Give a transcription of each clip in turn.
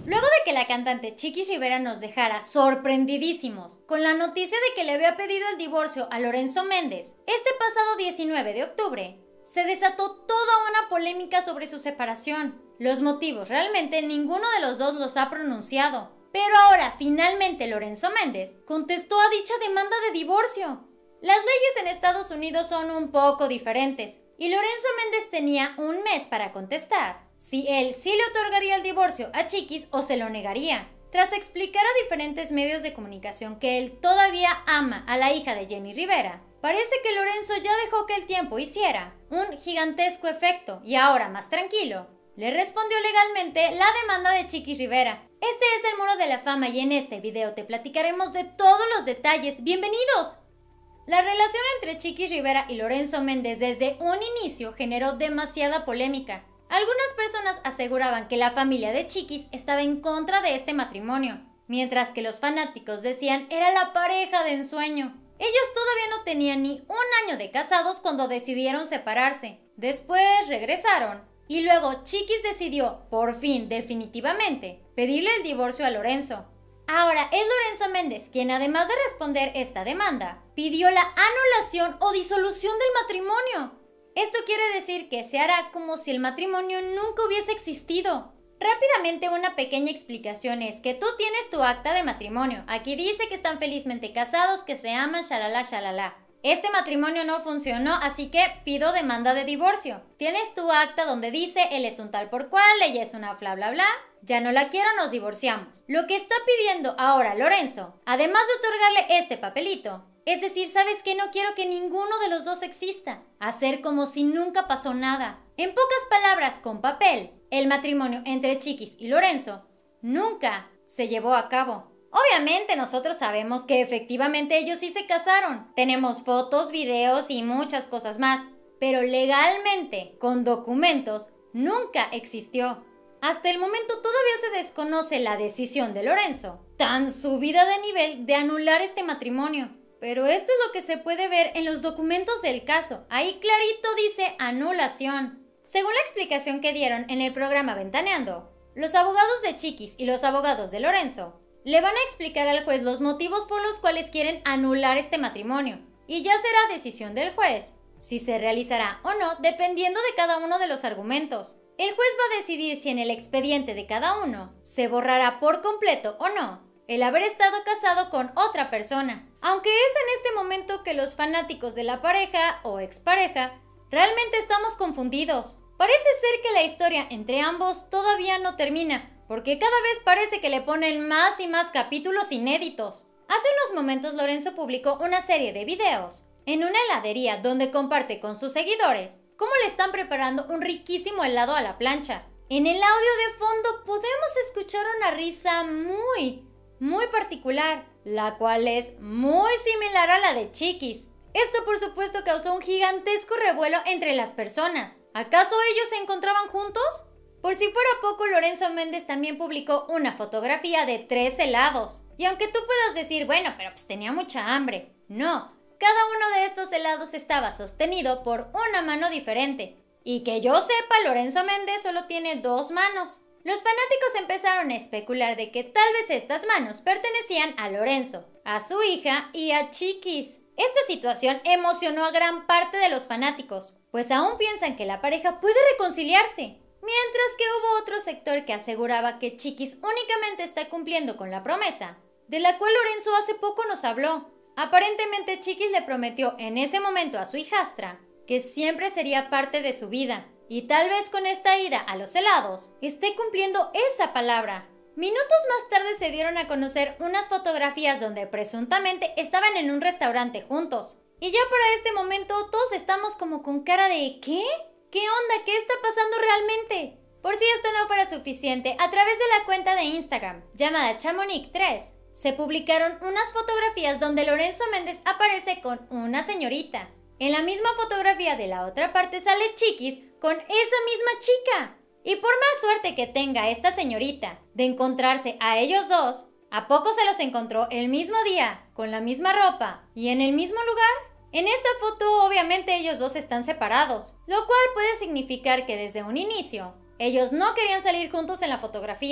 Luego de que la cantante Chiquis Rivera nos dejara sorprendidísimos con la noticia de que le había pedido el divorcio a Lorenzo Méndez este pasado 19 de octubre, se desató toda una polémica sobre su separación. Los motivos realmente ninguno de los dos los ha pronunciado, pero ahora finalmente Lorenzo Méndez contestó a dicha demanda de divorcio. Las leyes en Estados Unidos son un poco diferentes y Lorenzo Méndez tenía un mes para contestar si él sí le otorgaría el divorcio a Chiquis o se lo negaría. Tras explicar a diferentes medios de comunicación que él todavía ama a la hija de Jenny Rivera, parece que Lorenzo ya dejó que el tiempo hiciera un gigantesco efecto y ahora, más tranquilo, le respondió legalmente la demanda de Chiquis Rivera. Este es el Muro de la Fama y en este video te platicaremos de todos los detalles. ¡Bienvenidos! La relación entre Chiquis Rivera y Lorenzo Méndez desde un inicio generó demasiada polémica. Algunas personas aseguraban que la familia de Chiquis estaba en contra de este matrimonio, mientras que los fanáticos decían era la pareja de ensueño. Ellos todavía no tenían ni un año de casados cuando decidieron separarse. Después regresaron y luego Chiquis decidió, por fin, definitivamente, pedirle el divorcio a Lorenzo. Ahora es Lorenzo Méndez quien, además de responder esta demanda, pidió la anulación o disolución del matrimonio. Esto quiere decir que se hará como si el matrimonio nunca hubiese existido. Rápidamente una pequeña explicación es que tú tienes tu acta de matrimonio. Aquí dice que están felizmente casados, que se aman, shalala, shalala. Este matrimonio no funcionó, así que pido demanda de divorcio. Tienes tu acta donde dice él es un tal por cual, ella es una bla bla bla. Ya no la quiero, nos divorciamos. Lo que está pidiendo ahora Lorenzo, además de otorgarle este papelito, es decir, ¿sabes qué? No quiero que ninguno de los dos exista. Hacer como si nunca pasó nada. En pocas palabras, con papel, el matrimonio entre Chiquis y Lorenzo nunca se llevó a cabo. Obviamente nosotros sabemos que efectivamente ellos sí se casaron. Tenemos fotos, videos y muchas cosas más. Pero legalmente, con documentos, nunca existió. Hasta el momento todavía se desconoce la decisión de Lorenzo, tan subida de nivel, de anular este matrimonio. Pero esto es lo que se puede ver en los documentos del caso. Ahí clarito dice anulación. Según la explicación que dieron en el programa Ventaneando, los abogados de Chiquis y los abogados de Lorenzo le van a explicar al juez los motivos por los cuales quieren anular este matrimonio. Y ya será decisión del juez si se realizará o no, dependiendo de cada uno de los argumentos. El juez va a decidir si en el expediente de cada uno se borrará por completo o no el haber estado casado con otra persona. Aunque es en este momento que los fanáticos de la pareja o expareja realmente estamos confundidos. Parece ser que la historia entre ambos todavía no termina, porque cada vez parece que le ponen más y más capítulos inéditos. Hace unos momentos Lorenzo publicó una serie de videos en una heladería donde comparte con sus seguidores cómo le están preparando un riquísimo helado a la plancha. En el audio de fondo podemos escuchar una risa muy particular, la cual es muy similar a la de Chiquis. Esto por supuesto causó un gigantesco revuelo entre las personas. ¿Acaso ellos se encontraban juntos? Por si fuera poco, Lorenzo Méndez también publicó una fotografía de 3 helados. Y aunque tú puedas decir, bueno, pero pues tenía mucha hambre. No, cada uno de estos helados estaba sostenido por una mano diferente. Y que yo sepa, Lorenzo Méndez solo tiene 2 manos. Los fanáticos empezaron a especular de que tal vez estas manos pertenecían a Lorenzo, a su hija y a Chiquis. Esta situación emocionó a gran parte de los fanáticos, pues aún piensan que la pareja puede reconciliarse. Mientras que hubo otro sector que aseguraba que Chiquis únicamente está cumpliendo con la promesa, de la cual Lorenzo hace poco nos habló. Aparentemente Chiquis le prometió en ese momento a su hijastra que siempre sería parte de su vida. Y tal vez con esta ida a los helados esté cumpliendo esa palabra. Minutos más tarde se dieron a conocer unas fotografías donde presuntamente estaban en un restaurante juntos. Y ya para este momento todos estamos como con cara de ¿qué? ¿Qué onda? ¿Qué está pasando realmente? Por si esto no fuera suficiente, a través de la cuenta de Instagram llamada Chamonix3 se publicaron unas fotografías donde Lorenzo Méndez aparece con una señorita. En la misma fotografía de la otra parte sale Chiquis con esa misma chica. Y por más suerte que tenga esta señorita de encontrarse a ellos dos, ¿a poco se los encontró el mismo día, con la misma ropa y en el mismo lugar? En esta foto obviamente ellos dos están separados, lo cual puede significar que desde un inicio ellos no querían salir juntos en la fotografía.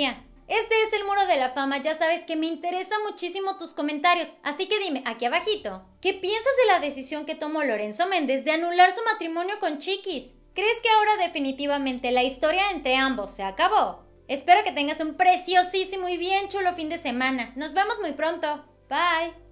Este es el Muro de la Fama, ya sabes que me interesa muchísimo tus comentarios, así que dime aquí abajito, ¿qué piensas de la decisión que tomó Lorenzo Méndez de anular su matrimonio con Chiquis? ¿Crees que ahora definitivamente la historia entre ambos se acabó? Espero que tengas un preciosísimo y bien chulo fin de semana. Nos vemos muy pronto. Bye.